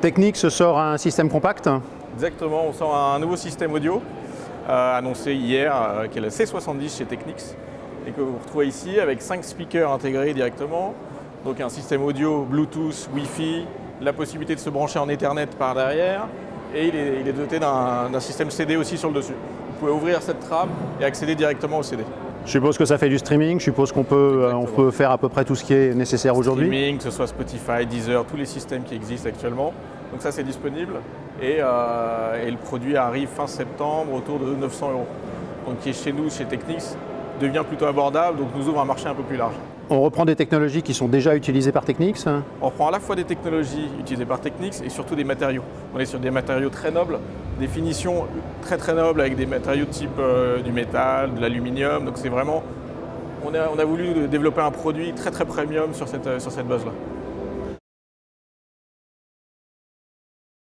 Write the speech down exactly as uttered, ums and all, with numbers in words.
Technics sort un système compact. Exactement, on sort un nouveau système audio euh, annoncé hier, euh, qui est le C soixante-dix chez Technics, et que vous retrouvez ici avec cinq speakers intégrés directement. Donc un système audio Bluetooth, Wi-Fi, la possibilité de se brancher en Ethernet par derrière, et il est, il est doté d'un système C D aussi sur le dessus. Vous pouvez ouvrir cette trappe et accéder directement au C D. Je suppose que ça fait du streaming, je suppose qu'on peut, on peut faire à peu près tout ce qui est nécessaire aujourd'hui. Streaming, que ce soit Spotify, Deezer, tous les systèmes qui existent actuellement. Donc ça c'est disponible et, euh, et le produit arrive fin septembre autour de neuf cents euros. Donc qui est chez nous, chez Technics, devient plutôt abordable, donc nous ouvre un marché un peu plus large. On reprend des technologies qui sont déjà utilisées par Technics. On reprend à la fois des technologies utilisées par Technics et surtout des matériaux. On est sur des matériaux très nobles, des finitions très très nobles avec des matériaux de type euh, du métal, de l'aluminium. Donc c'est vraiment, on a, on a voulu développer un produit très très premium sur cette, sur cette base-là.